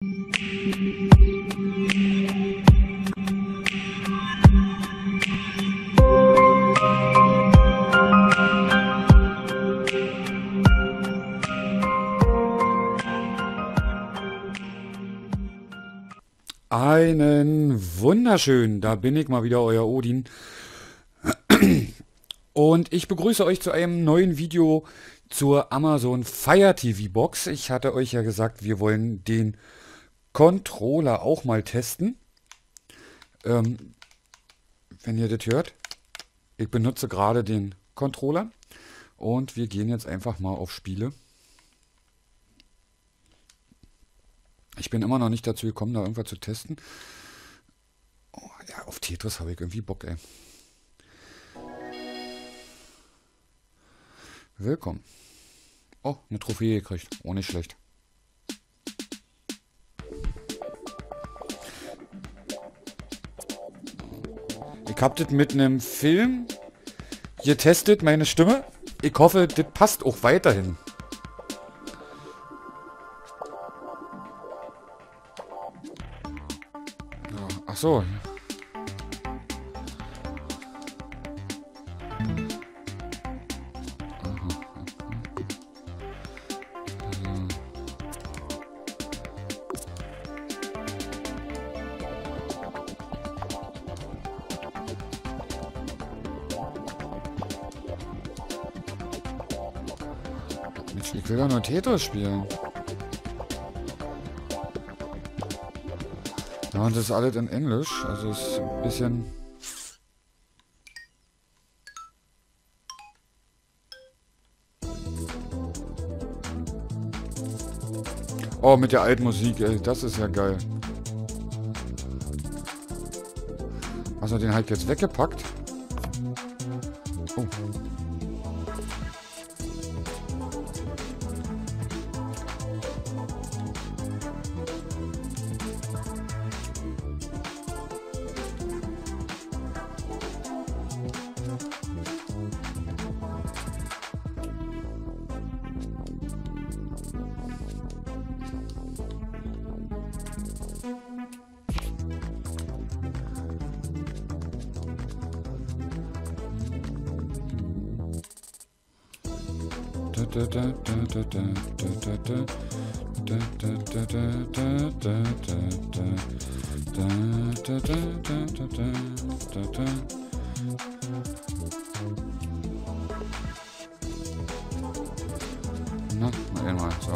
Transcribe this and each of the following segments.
Einen wunderschönen, da bin ich mal wieder, euer Odin. Und ich begrüße euch zu einem neuen Video zur Amazon Fire TV Box. Ich hatte euch ja gesagt, wir wollen den Controller auch mal testen. Wenn ihr das hört, ich benutze gerade den Controller und wir gehen jetzt einfach mal auf Spiele. Ich bin immer noch nicht dazu gekommen, da irgendwas zu testen. Oh, ja, auf Tetris habe ich irgendwie Bock, ey. Willkommen. Oh, eine Trophäe gekriegt. Oh, nicht schlecht. Ich habe das mit einem Film getestet, meine Stimme. Ich hoffe, das passt auch weiterhin. Ach so. Ich will doch nur Tetris spielen. Ja, und das ist alles in Englisch. Also ist ein bisschen... Oh, mit der alten Musik, ey. Das ist ja geil. Also den halt jetzt weggepackt. Oh. Na, mal einmal, so.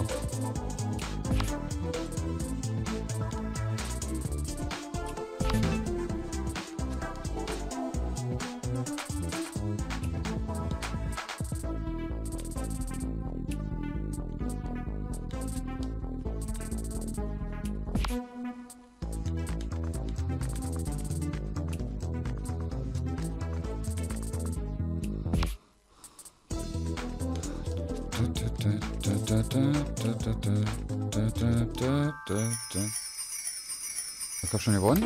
Ich hab schon gewonnen.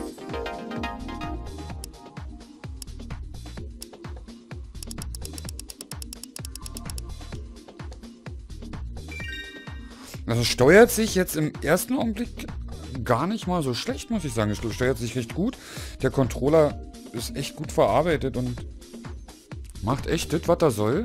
Also steuert sich jetzt im ersten Augenblick gar nicht mal so schlecht, muss ich sagen. Es steuert sich recht gut. Der Controller ist echt gut verarbeitet und macht echt das, was er soll.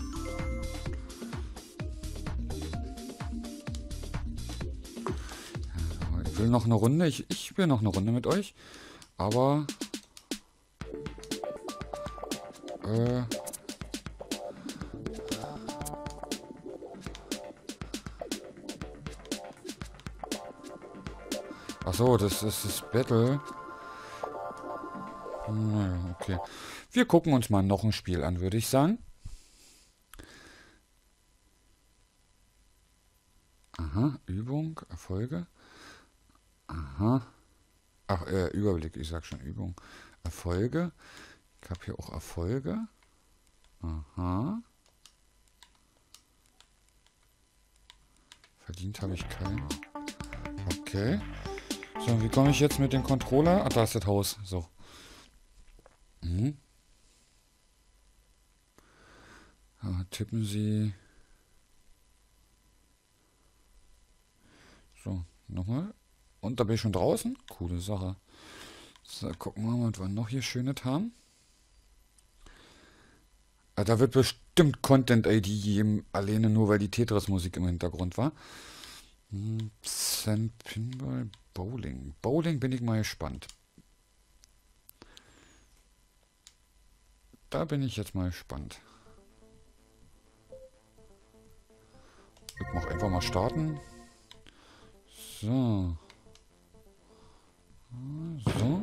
Ich will noch eine Runde. Ich will noch eine Runde mit euch. Aber... Ach so, das ist das Battle. Naja, okay. Wir gucken uns mal noch ein Spiel an, würde ich sagen. Aha, Übung, Erfolge. Aha. Ach, Überblick, ich sag schon Übung. Erfolge. Ich habe hier auch Erfolge. Aha. Verdient habe ich keinen. Okay. So, wie komme ich jetzt mit dem Controller? Ah, da ist das Haus. So. Mhm. Tippen Sie. So, nochmal. Und da bin ich schon draußen. Coole Sache. So, gucken wir mal, was wir noch hier Schönes haben. Da wird bestimmt Content-ID geben, alleine nur, weil die Tetris-Musik im Hintergrund war. Sand Pinball Bowling. Bowling bin ich mal gespannt. Da bin ich jetzt mal gespannt. Ich mach einfach mal starten. So. So.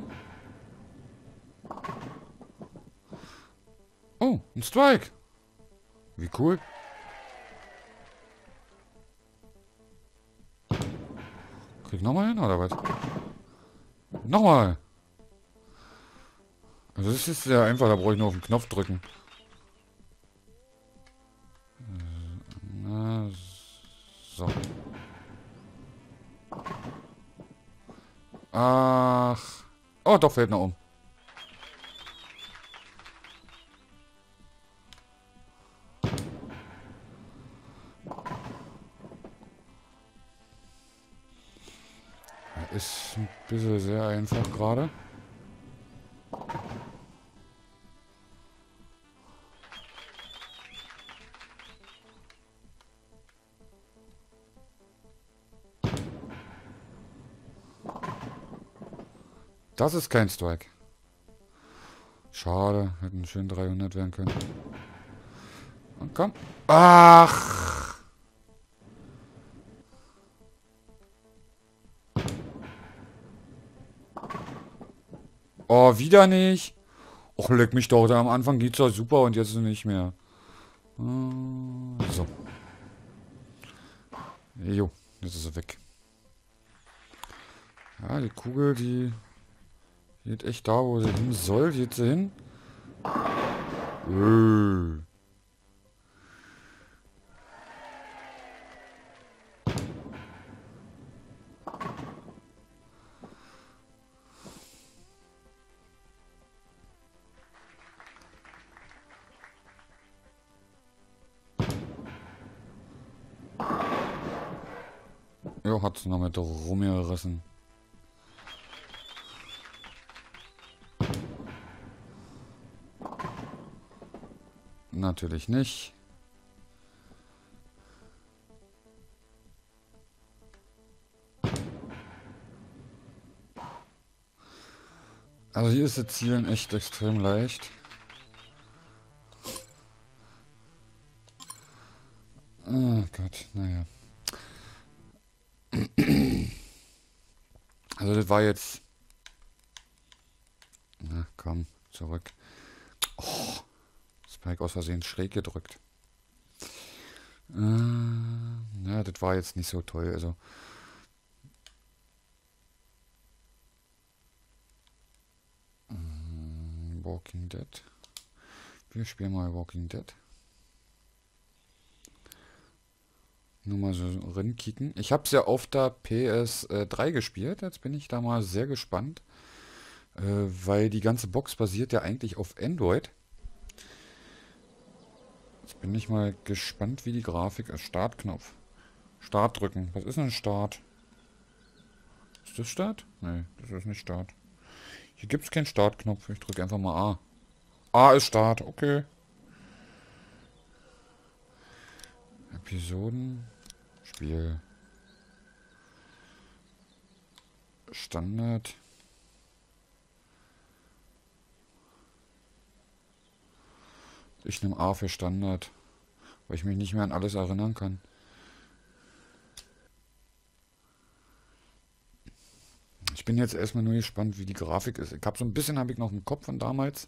Oh, ein Strike. Wie cool. Krieg ich nochmal hin, oder was? Nochmal. Also das ist ja einfach, da brauche ich nur auf den Knopf drücken. Na, so. Ach. Oh, doch, fällt noch um. Ist ein bisschen sehr einfach gerade. Das ist kein Strike. Schade, hätten schön 300 werden können. Und komm. Ach! Oh, wieder nicht. Och, leck mich doch. Da am Anfang geht's doch super und jetzt nicht mehr. So. Jo, jetzt ist sie weg. Ja, die Kugel, die geht echt da, wo sie hin soll. Geht sie hin? Jo, hat sie noch mit rumgerissen. Natürlich nicht. Also hier ist das Zielen echt extrem leicht. Oh Gott, naja. Also das war jetzt... Na komm, zurück. Oh, Spike aus Versehen schräg gedrückt. Ja, das war jetzt nicht so toll. Also Walking Dead. Wir spielen mal Walking Dead. Nur mal so rinkicken. Ich habe es ja auf der PS3 gespielt. Jetzt bin ich da mal sehr gespannt. Weil die ganze Box basiert ja eigentlich auf Android. Jetzt bin ich mal gespannt, wie die Grafik ist. Startknopf. Start drücken. Was ist denn Start? Ist das Start? Nee, das ist nicht Start. Hier gibt es keinen Startknopf. Ich drücke einfach mal A. A ist Start. Okay. Episoden. Spiel. Standard. Ich nehme A für Standard, weil ich mich nicht mehr an alles erinnern kann. Ich bin jetzt erstmal nur gespannt, wie die Grafik ist. Ich habe so ein bisschen habe ich noch im Kopf von damals.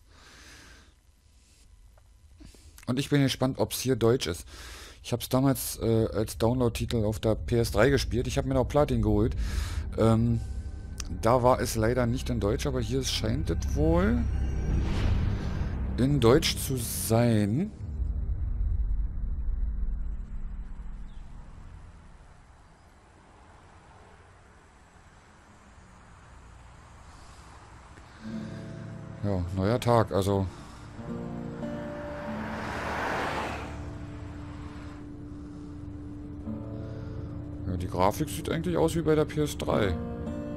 Und ich bin gespannt, ob es hier Deutsch ist. Ich habe es damals als Download-Titel auf der PS3 gespielt. Ich habe mir noch Platin geholt. Da war es leider nicht in Deutsch, aber hier scheint es wohl in Deutsch zu sein. Ja, neuer Tag, also... Ja, die Grafik sieht eigentlich aus wie bei der PS3.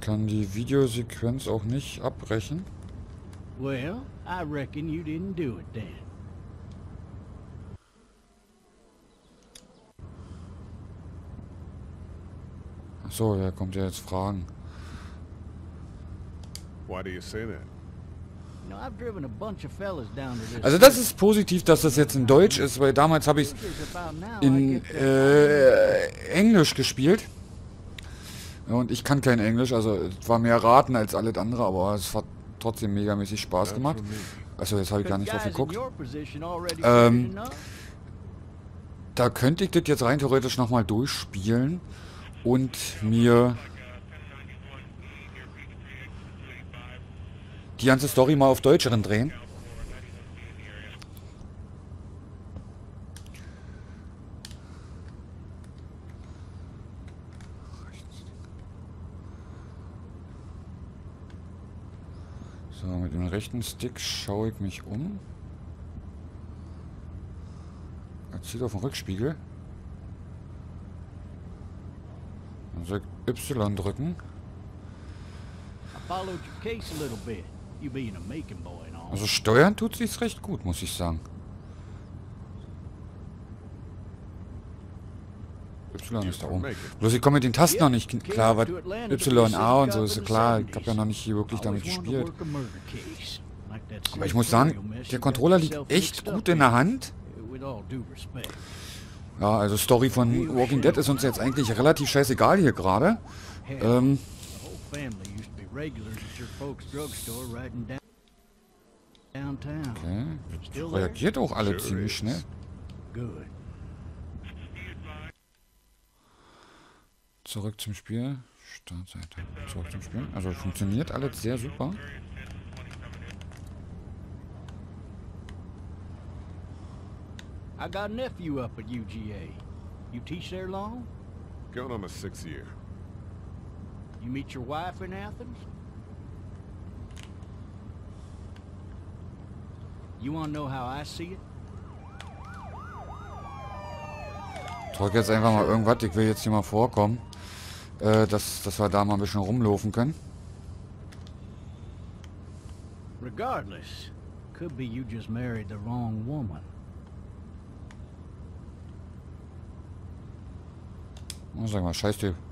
kann die Videosequenz auch nicht abbrechen. Well, I reckon you didn't do it then. Achso, da kommt ja jetzt Fragen. Why do you say that? You know, I've driven a bunch of fellas down to this. Also das ist positiv, dass das jetzt in Deutsch ist, weil damals habe ich es in Englisch gespielt. Und ich kann kein Englisch, also es war mehr Raten als alles andere, aber es hat trotzdem megamäßig Spaß gemacht. Also jetzt habe ich gar nicht drauf geguckt. Da könnte ich das jetzt rein theoretisch nochmal durchspielen und mir die ganze Story mal auf Deutscheren drehen. So, mit dem rechten Stick schaue ich mich um. Er zieht auf den Rückspiegel. Dann soll ich Y drücken. Also steuern tut sich's recht gut, muss ich sagen. Y ist da oben. Bloß ich komme mit den Tasten noch nicht klar, was Y, A und so ist ja klar. Ich habe ja noch nicht hier wirklich damit gespielt. Aber ich muss sagen, der Controller liegt echt gut in der Hand. Ja, also Story von Walking Dead ist uns jetzt eigentlich relativ scheißegal hier gerade. Okay, reagiert auch alle ziemlich schnell. Zurück zum Spiel. Startseite. Zurück zum Spiel. Also funktioniert alles sehr super. I got a nephew up at UGA. You teach there long? Going on my 6th year. You meet your wife in Athens? You wanna know how I see it? Drück jetzt einfach mal irgendwas. Ich will jetzt hier mal vorkommen. Dass wir da mal ein bisschen rumlaufen können. Regardless, could be you just married the wrong woman. Oh, sag mal, scheiß Typ.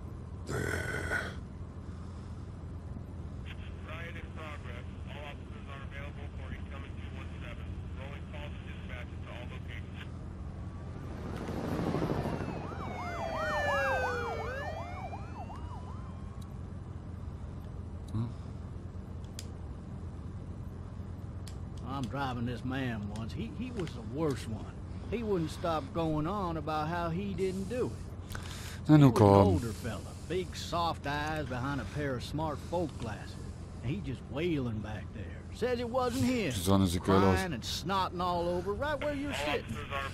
I'm driving this man once. He was the worst one. He wouldn't stop going on about how he didn't do it. Na He nu was an komm. older fella, big soft eyes behind a pair of smart folk glasses. And he just wailing back there. Says it wasn't him. Die Sonne sieht geil aus. Crying and snotting all over right where you're sitting.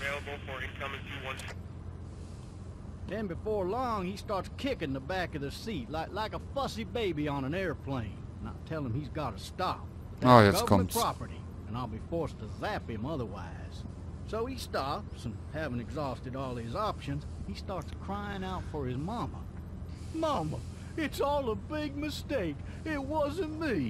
Then before long, he starts kicking the back of the seat like a fussy baby on an airplane. And I tell him he's got to stop. Oh, That's jetzt government kommt's. property, and I'll be forced to zap him otherwise. So he stops, and having exhausted all his options, he starts crying out for his mama. Mama, it's all a big mistake. It wasn't me.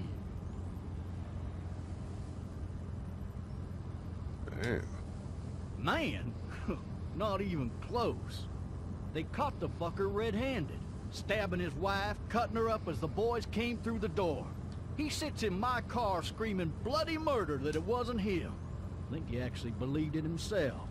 Damn. Man, not even close. They caught the fucker red-handed, stabbing his wife, cutting her up as the boys came through the door. He sits in my car screaming bloody murder that it wasn't him. I think he actually believed it himself.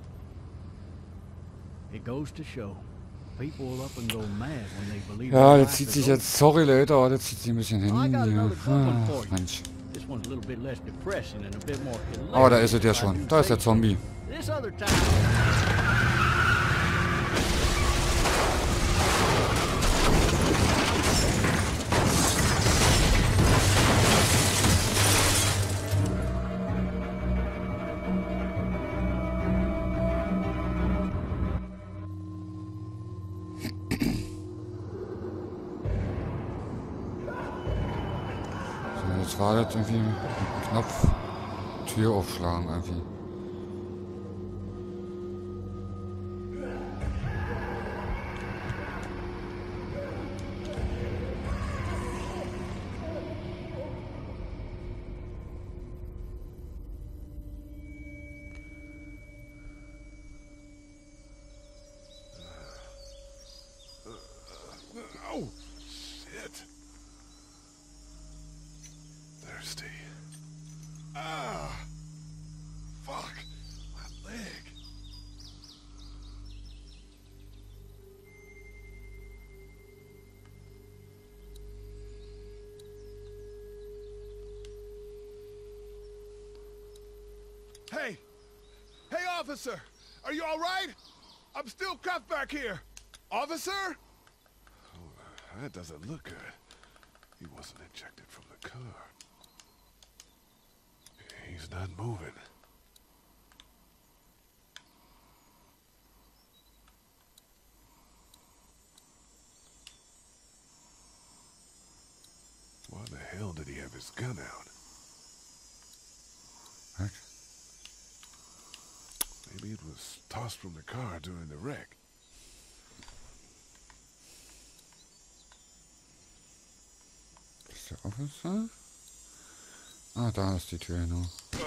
It goes to show. People will up and go mad when they believe Ja, their das life zieht is sich over. jetzt, sorry Leute, aber das zieht sich ein bisschen hin. I got Hier. another good one for you. Mensch. This one's a little bit less depressing and a bit more hilarious. Oh, da ist es ja if I schon. do Da ist say der Zombie. so. This other time. So, jetzt war das irgendwie mit dem Knopf Tür aufschlagen irgendwie. thirsty. Ah! Fuck! My leg! Hey! Hey, officer! Are you alright? I'm still cuffed back here! Officer? Oh, that doesn't look good. He wasn't ejected from the car. He's not moving. Why the hell did he have his gun out? What? Maybe it was tossed from the car during the wreck. Ist der Officer? Ah, da ist die Tür noch.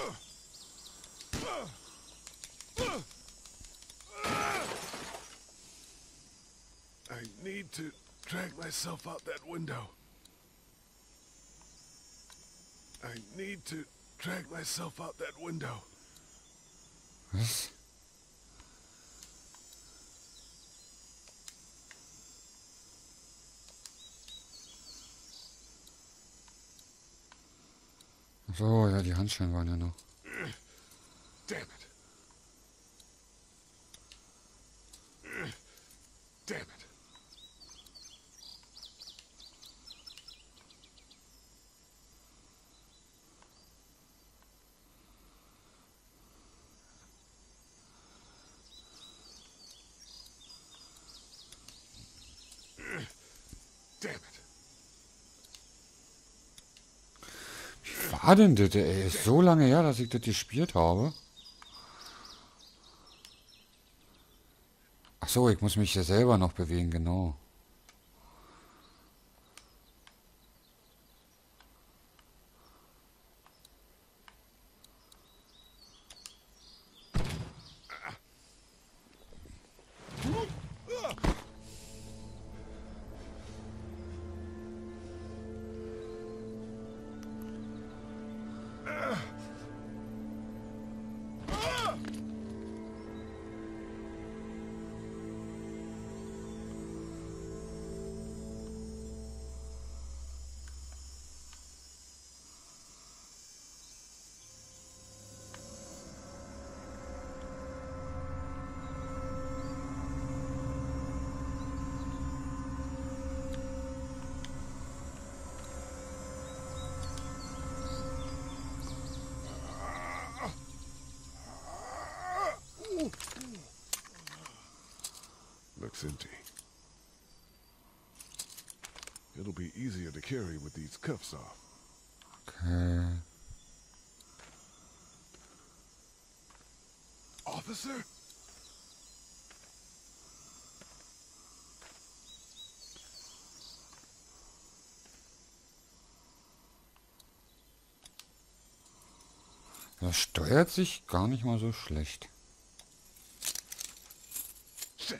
I need to drag myself out that window. I need to drag myself out that window. Was? So, ja, die Handschellen waren ja noch. Damn it. Damn it. Damn it. Wie war denn das, ey? Ist so lange her, dass ich das gespielt habe. Ach so, ich muss mich ja selber noch bewegen, genau. Looks empty. It'll be easier to carry with these cuffs off. Okay. Officer? Das steuert sich gar nicht mal so schlecht. Shit.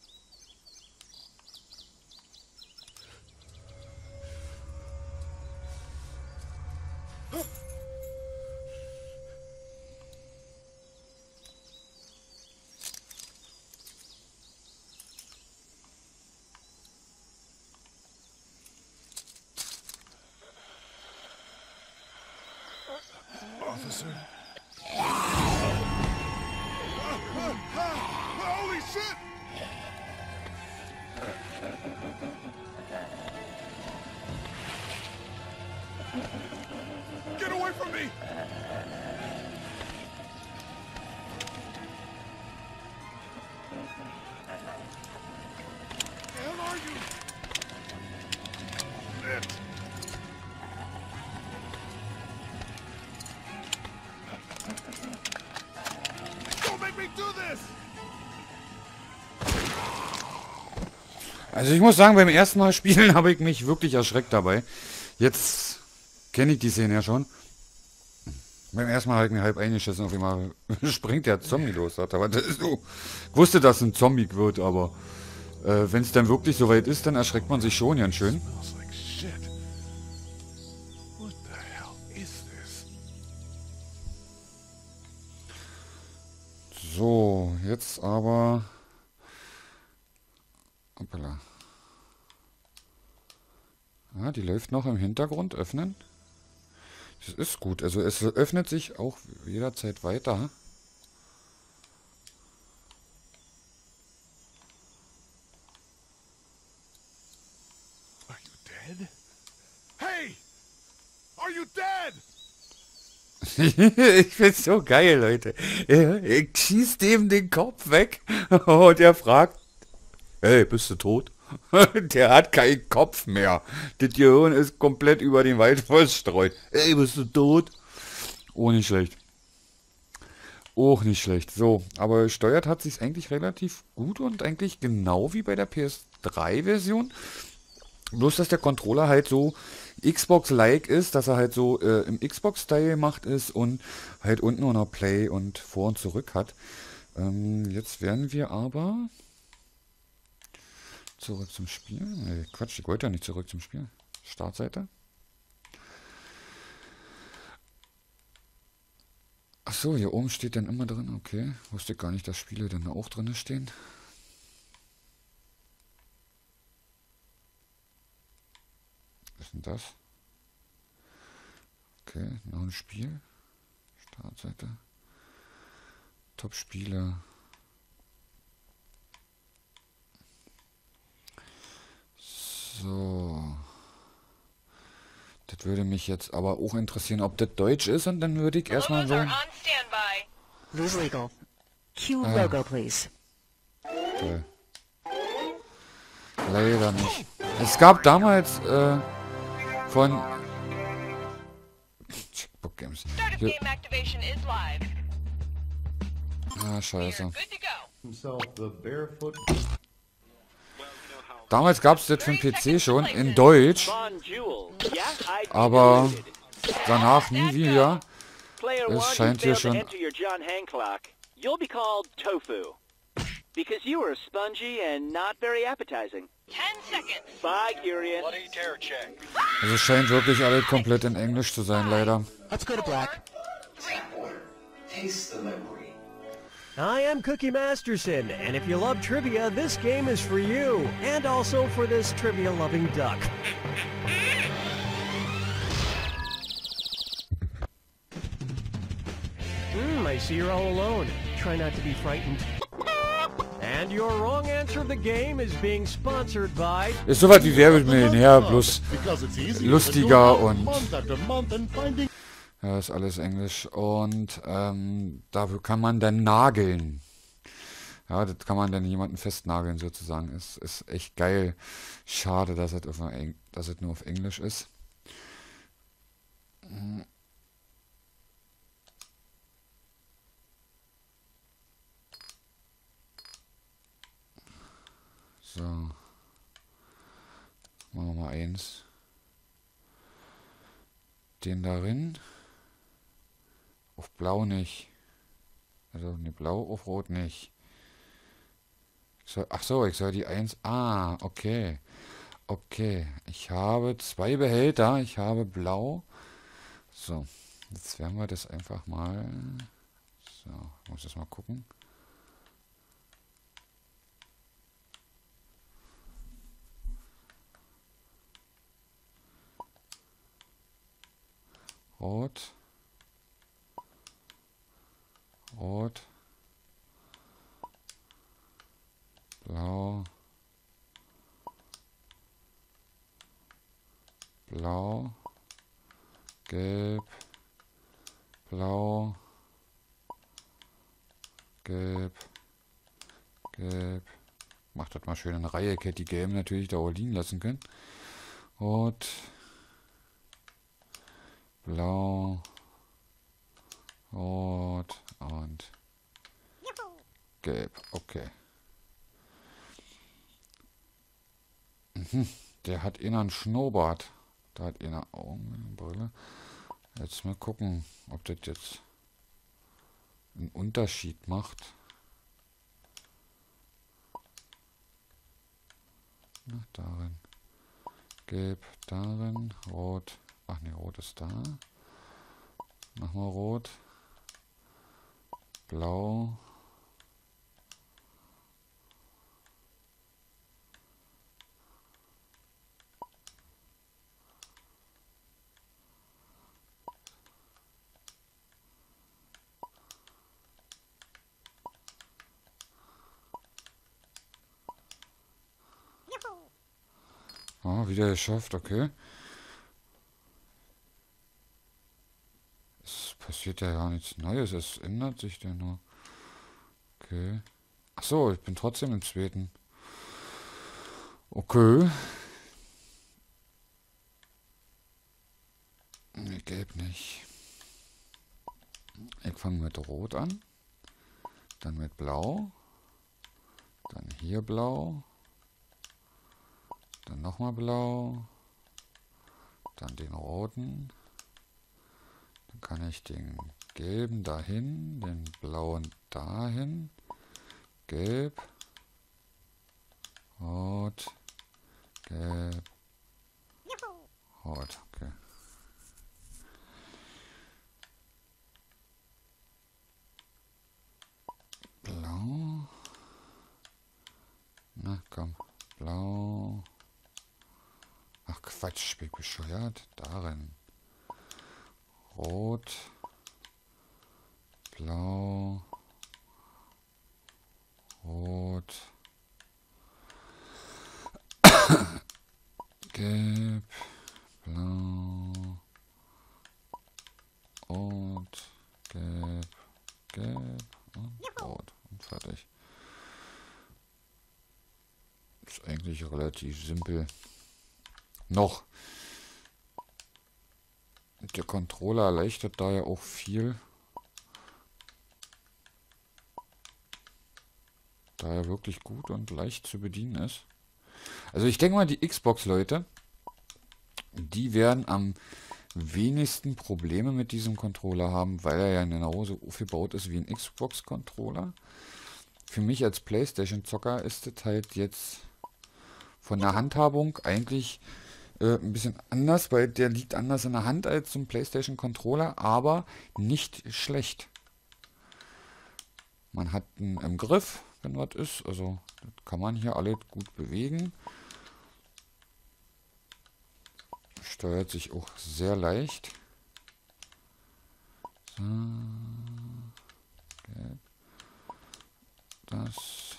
Officer? Holy shit! Get away from me! The hell are you? Shit. Don't make me do this! Also ich muss sagen, beim ersten Mal spielen habe ich mich wirklich erschreckt dabei. Jetzt kenne ich die Szene ja schon. Beim ersten Mal habe ich mir halb eingeschissen, auf einmal springt der Zombie los. Aber das ist so. Ich wusste, dass es ein Zombie wird, aber wenn es dann wirklich soweit ist, dann erschreckt man sich schon ganz schön. Smells like shit. What the hell is this? So, jetzt aber... Hoppala. Ah, die läuft noch im Hintergrund. Öffnen. Das ist gut. Also es öffnet sich auch jederzeit weiter. Are you dead? Hey! Are you dead? Ich find's so geil, Leute. Er schießt dem den Kopf weg und er fragt, hey, bist du tot? Der hat keinen Kopf mehr. Das Gehirn ist komplett über den Wald verstreut. Hey, bist du tot? Oh, nicht schlecht. Auch nicht schlecht. So, aber steuert hat sich's eigentlich relativ gut und eigentlich genau wie bei der PS3-Version. Bloß, dass der Controller halt so Xbox-like ist, dass er halt so im Xbox-Style gemacht ist und halt unten auch noch Play und vor und zurück hat. Jetzt werden wir aber zurück zum Spiel. Nee, Quatsch, ich wollte ja nicht zurück zum Spiel. Startseite. Achso, hier oben steht dann immer drin. Okay, wusste ich gar nicht, dass Spiele dann auch drin stehen. Was ist denn das? Okay, noch ein Spiel. Startseite. Top-Spiele. So. Das würde mich jetzt aber auch interessieren, ob das Deutsch ist. Und dann würde ich erstmal so... Lose legal. Cue logo, please. Okay. Leider nicht. Es gab damals von... Checkbook Games. Hier. Ah, scheiße. Damals gab es das für den PC schon in Deutsch, aber danach nie wieder. Es scheint hier schon... You'll be called Tofu. Because you are spongy and not very appetizing. 10 seconds. Bye, Kyrian. Bloody terror check. Also es scheint wirklich alles komplett in Englisch zu sein, leider. Let's go to black. Taste the memory. I am Cookie Masterson, and if you love trivia, this game is for you, and also for this trivia-loving duck. I see you're all alone. Try not to be frightened. And your wrong answer of the game is being sponsored by... Ist soweit wie Wer wird Millionär, bloß lustiger und... Ja, ist alles Englisch. Und da kann man dann nageln. Ja, das kann man dann jemanden festnageln sozusagen. Ist echt geil. Schade, dass es nur auf Englisch ist. So. Machen wir mal eins. Den darin. Auf Blau nicht. Also ne, Blau auf Rot nicht. Ach so, ich soll die 1... Ah, okay. Okay. Ich habe 2 Behälter. Ich habe Blau. So. Jetzt werden wir das einfach mal... So, muss das mal gucken. Rot. Rot. Blau. Blau. Gelb. Blau. Gelb. Gelb. Macht das mal schön in Reihe. Ich hätte die Gelben natürlich da auch liegen lassen können. Rot. Blau, Rot und Gelb. Okay. Der hat einen Schnurrbart. Da hat einer Augenbrille. Jetzt mal gucken, ob das jetzt einen Unterschied macht. Na, darin. Gelb darin, Rot. Ach ne, Rot ist da. Nochmal rot. Blau. Ah, wieder geschafft, okay. Es passiert ja gar nichts Neues, es ändert sich ja nur. Okay. Ach so, ich bin trotzdem im zweiten. Okay. Nee, gelb nicht. Ich fange mit Rot an. Dann mit Blau. Dann hier Blau. Dann nochmal Blau. Dann den Roten. Dann kann ich den Gelben dahin. Den Blauen dahin. Gelb. Rot. Gelb. Rot. Okay. Blau. Na komm. Blau. Ach Quatsch, ich bin bescheuert. Darin. Rot. Blau. Rot. Gelb. Blau. Rot. Gelb. Gelb. Und rot. Und fertig. Ist eigentlich relativ simpel. Noch. Der Controller erleichtert da ja auch viel. Da er wirklich gut und leicht zu bedienen ist. Also ich denke mal, die Xbox-Leute, die werden am wenigsten Probleme mit diesem Controller haben, weil er ja genauso aufgebaut ist wie ein Xbox-Controller. Für mich als PlayStation-Zocker ist es halt jetzt von der Handhabung eigentlich ein bisschen anders, weil der liegt anders in der Hand als zum PlayStation-Controller, aber nicht schlecht. Man hat ihn im Griff, wenn was ist, also das kann man hier alle gut bewegen. Steuert sich auch sehr leicht. So. Gelb. Das.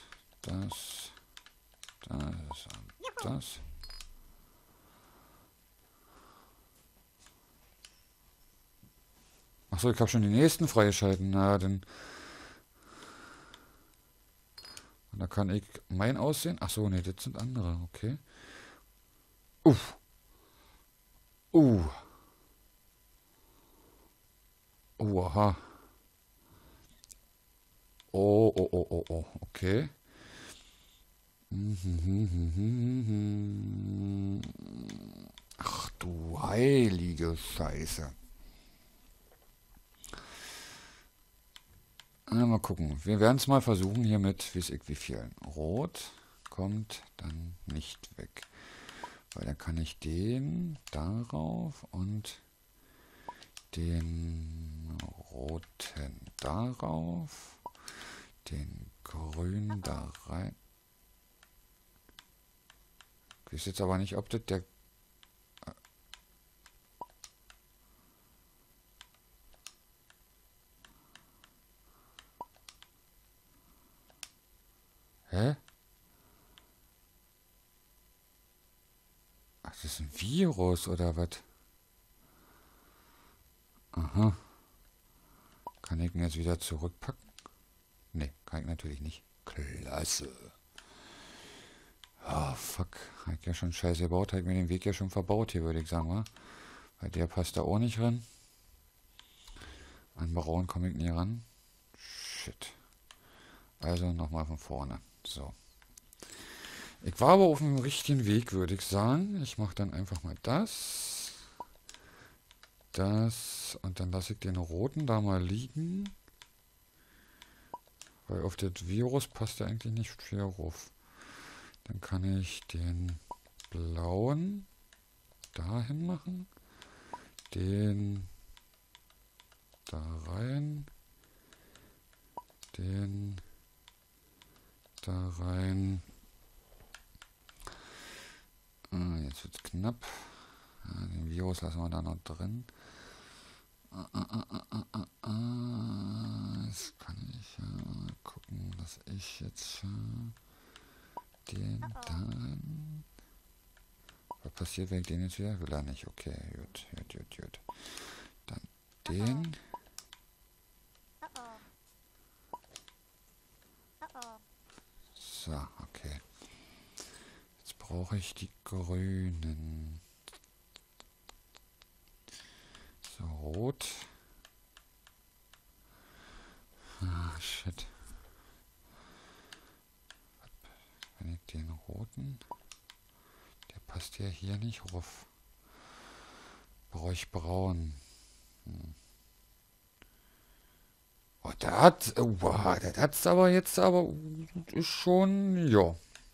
Achso, ich habe schon die nächsten freigeschalten. Na, dann. Und da kann ich mein aussehen. Achso, ne, das sind andere. Okay. Aha. Oh. Okay. Ach du heilige Scheiße. Mal gucken. Wir werden es mal versuchen hier mit, wie viel. Rot kommt dann nicht weg. Weil dann kann ich den darauf und den roten darauf, den grünen da rein. Ich weiß jetzt aber nicht, ob das der... Hä? Ach, das ist ein Virus oder was? Aha. Kann ich ihn jetzt wieder zurückpacken? Ne, kann ich natürlich nicht. Klasse. Ah, fuck. Habe ich ja schon scheiße gebaut. Habe ich mir den Weg ja schon verbaut hier, würde ich sagen, wa? Weil der passt da auch nicht ran. An Baron komme ich nie ran. Shit. Also nochmal von vorne. So. Ich war aber auf dem richtigen Weg, würde ich sagen. Ich mache dann einfach mal das. Das. Und dann lasse ich den roten da mal liegen. Weil auf das Virus passt ja eigentlich nicht viel drauf. Dann kann ich den blauen dahin machen. Den da rein. Den da rein. Jetzt wird es knapp. Den Virus lassen wir da noch drin. Jetzt kann ich gucken, dass ich jetzt den dann... Was passiert, wenn ich den jetzt wieder... Will er nicht. Okay, gut. Dann den... So, okay. Jetzt brauche ich die grünen. So, rot. Ah, shit. Wenn ich den roten... Der passt ja hier nicht drauf. Brauche ich braun. Oh, der hat... Wow, der hat's aber jetzt aber... Ist schon... Ja.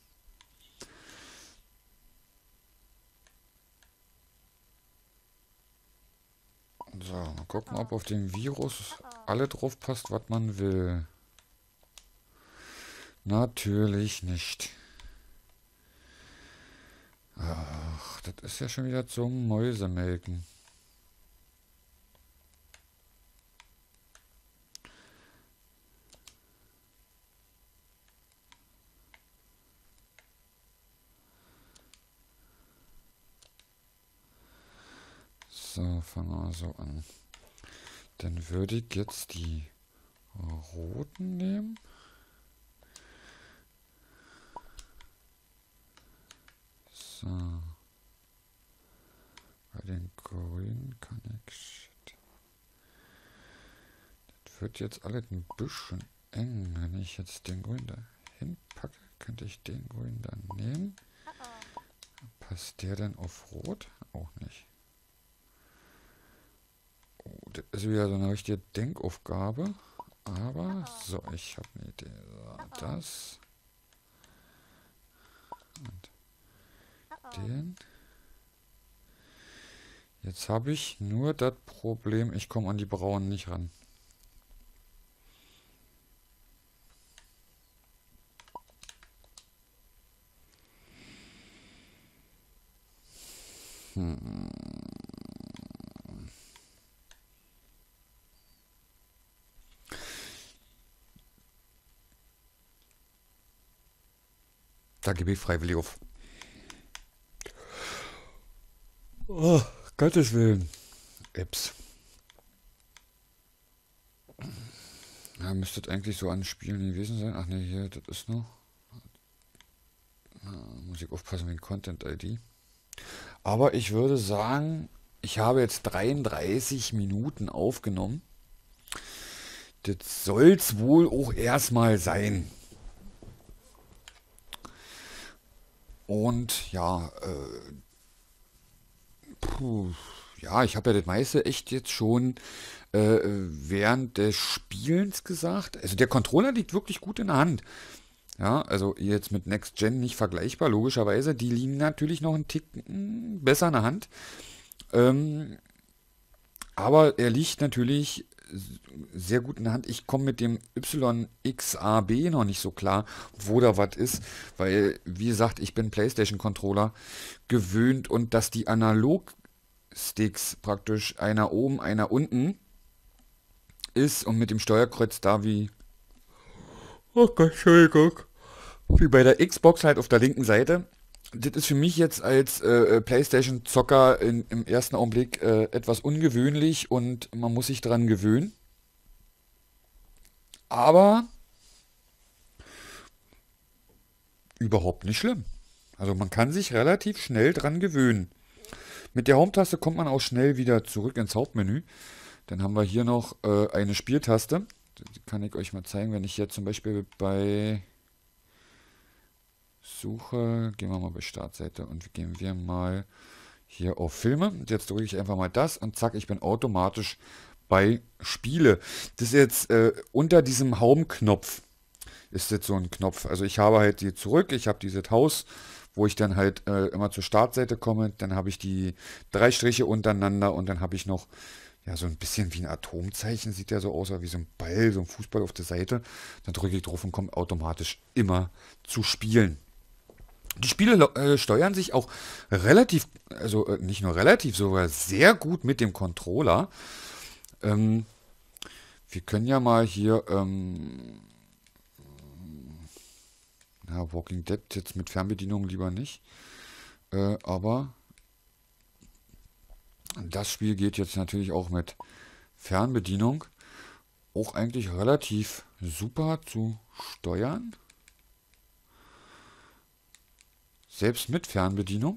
So, mal gucken, ob auf dem Virus alle drauf passt, was man will. Natürlich nicht. Ach, das ist ja schon wieder zum Mäusemelken. So, fangen wir so an. Dann würde ich jetzt die roten nehmen. So. Bei den grünen kann ich... Shit. Das wird jetzt alles ein bisschen eng. Wenn ich jetzt den grünen da hinpacke, könnte ich den grünen dann nehmen. Passt der denn auf rot? Auch nicht. Oh, das ist wieder so eine richtige Denkaufgabe. Aber, so, ich habe eine Idee. So, das. Und den. Jetzt habe ich nur das Problem, ich komme an die braunen nicht ran. Da gebe ich freiwillig auf. Oh, Gottes Willen. Apps. Ja, müsstet eigentlich so an Spielen gewesen sein. Ach ne, hier, das ist noch. Muss ich aufpassen mit Content-ID. Aber ich würde sagen, ich habe jetzt 33 Minuten aufgenommen. Das soll es wohl auch erstmal sein. Und ja, ja, ich habe ja das meiste echt jetzt schon während des Spielens gesagt. Also der Controller liegt wirklich gut in der Hand. Ja, also jetzt mit Next Gen nicht vergleichbar, logischerweise. Die liegen natürlich noch einen Tick besser in der Hand. Aber er liegt natürlich sehr gut in der Hand. Ich komme mit dem YXAB noch nicht so klar, wo da was ist, weil, wie gesagt, ich bin PlayStation-Controller gewöhnt und dass die Analog-Sticks praktisch einer oben, einer unten ist und mit dem Steuerkreuz da wie... Oh Gott, Entschuldigung. Wie bei der Xbox halt auf der linken Seite. Das ist für mich jetzt als PlayStation-Zocker im ersten Augenblick etwas ungewöhnlich und man muss sich dran gewöhnen. Aber überhaupt nicht schlimm. Also man kann sich relativ schnell dran gewöhnen. Mit der Home-Taste kommt man auch schnell wieder zurück ins Hauptmenü. Dann haben wir hier noch eine Spieltaste. Die kann ich euch mal zeigen, wenn ich jetzt zum Beispiel bei Suche, gehen wir mal bei Startseite und gehen wir mal hier auf Filme. Und jetzt drücke ich einfach mal das und zack, ich bin automatisch bei Spiele. Das ist jetzt unter diesem Home-Knopf ist jetzt so ein Knopf. Also ich habe halt hier zurück, ich habe dieses Haus, wo ich dann halt immer zur Startseite komme. Dann habe ich die 3 Striche untereinander und dann habe ich noch ja so ein bisschen wie ein Atomzeichen, sieht ja so aus, wie so ein Ball, so ein Fußball auf der Seite. Dann drücke ich drauf und komme automatisch immer zu spielen. Die Spiele steuern sich auch relativ, also nicht nur relativ, sogar sehr gut mit dem Controller. Wir können ja mal hier Walking Dead jetzt mit Fernbedienung lieber nicht. Aber das Spiel geht jetzt natürlich auch mit Fernbedienung. Auch eigentlich relativ super zu steuern. Selbst mit Fernbedienung.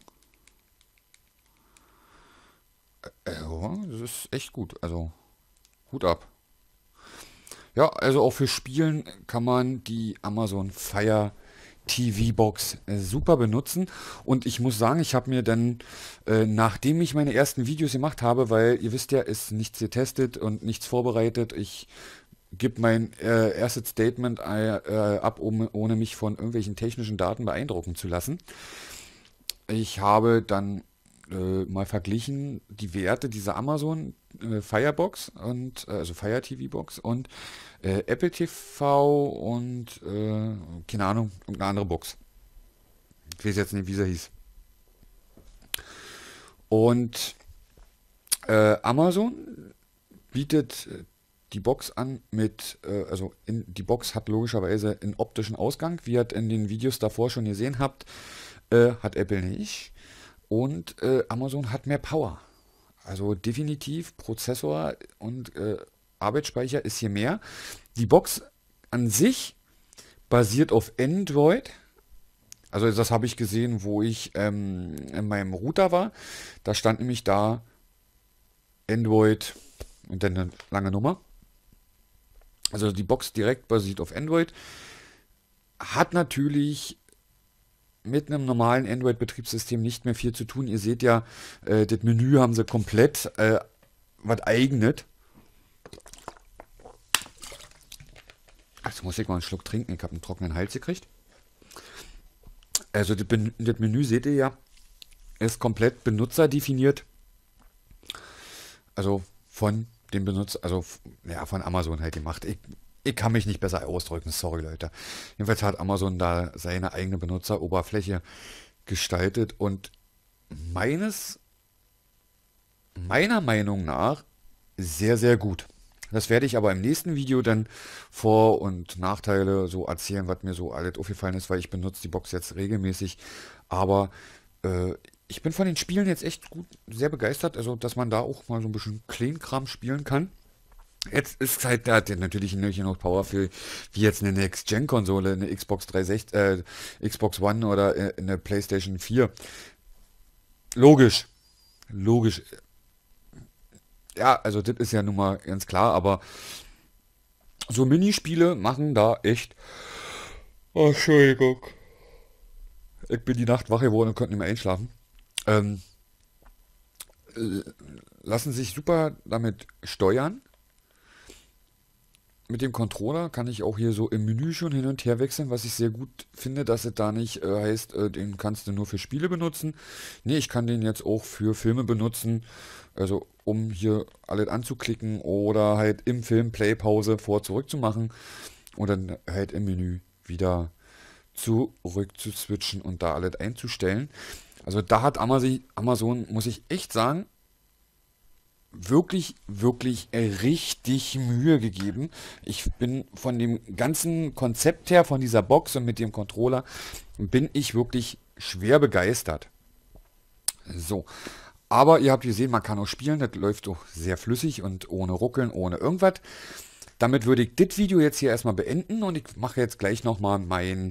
Ja, das ist echt gut. Also, Hut ab. Ja, also auch für Spielen kann man die Amazon Fire TV Box super benutzen. Und ich muss sagen, ich habe mir dann, nachdem ich meine ersten Videos gemacht habe, weil ihr wisst ja, ist nichts getestet und nichts vorbereitet. Ich gebe mein erstes Statement ab, ohne mich von irgendwelchen technischen Daten beeindrucken zu lassen. Ich habe dann mal verglichen die Werte dieser Amazon Firebox und also Fire TV Box und Apple TV und keine Ahnung, irgendeine andere Box. Ich weiß jetzt nicht, wie sie hieß. Und Amazon bietet die Box an mit, die Box hat logischerweise einen optischen Ausgang, wie ihr in den Videos davor schon gesehen habt, hat Apple nicht. Und Amazon hat mehr Power. Also definitiv Prozessor und Arbeitsspeicher ist hier mehr. Die Box an sich basiert auf Android. Also das habe ich gesehen, wo ich in meinem Router war. Da stand nämlich da Android und dann eine lange Nummer. Also die Box direkt basiert auf Android. Hat natürlich mit einem normalen Android-Betriebssystem nicht mehr viel zu tun. Ihr seht ja, das Menü haben sie komplett was eigenes. Jetzt muss ich mal einen Schluck trinken. Ich habe einen trockenen Hals gekriegt. Also das Menü seht ihr ja, ist komplett benutzerdefiniert. Also von dem Benutzer, also ja, von Amazon halt gemacht. Ich kann mich nicht besser ausdrücken, sorry Leute. Jedenfalls hat Amazon da seine eigene Benutzeroberfläche gestaltet und meiner Meinung nach sehr, sehr gut. Das werde ich aber im nächsten Video dann Vor- und Nachteile so erzählen, was mir so alles aufgefallen ist, weil ich benutze die Box jetzt regelmäßig. Aber ich bin von den Spielen jetzt echt gut, sehr begeistert, also dass man da auch mal so ein bisschen Kleinkram spielen kann. Jetzt ist halt, der hat ja natürlich nicht noch Power für, wie jetzt eine Next-Gen-Konsole, eine Xbox 360, Xbox One oder eine PlayStation 4. Logisch. Logisch. Ja, also das ist ja nun mal ganz klar, aber so Minispiele machen da echt... Oh, Entschuldigung. Ich bin die Nacht wach geworden und konnte nicht mehr einschlafen. Lassen sich super damit steuern. Mit dem Controller kann ich auch hier so im Menü schon hin und her wechseln, was ich sehr gut finde, dass es da nicht heißt, den kannst du nur für Spiele benutzen. Nee, ich kann den jetzt auch für Filme benutzen, also um hier alles anzuklicken oder halt im Film Play-Pause vor-zurück zu machen und dann halt im Menü wieder zurück zu switchen und da alles einzustellen. Also da hat Amazon, muss ich echt sagen, wirklich, wirklich richtig Mühe gegeben. Ich bin von dem ganzen Konzept her, von dieser Box und mit dem Controller, bin ich wirklich schwer begeistert. So, aber ihr habt gesehen, man kann auch spielen, das läuft doch sehr flüssig und ohne Ruckeln, ohne irgendwas. Damit würde ich das Video jetzt hier erstmal beenden und ich mache jetzt gleich nochmal mein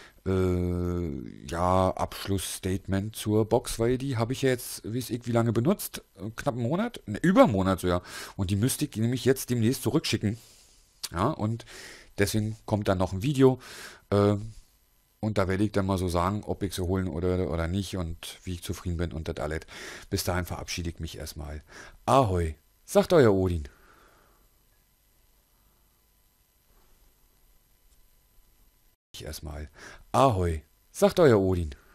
Abschlussstatement zur Box, weil die habe ich ja jetzt, weiß ich, wie lange benutzt? Knapp einen Monat? Ne, über einen Monat sogar. Und die müsste ich nämlich jetzt demnächst zurückschicken. Ja, und deswegen kommt dann noch ein Video. Und da werde ich dann mal so sagen, ob ich sie holen oder nicht und wie ich zufrieden bin und das alles. Bis dahin verabschiede ich mich erstmal. Ahoi, sagt euer Odin. Erstmal. Ahoi, sagt euer Odin.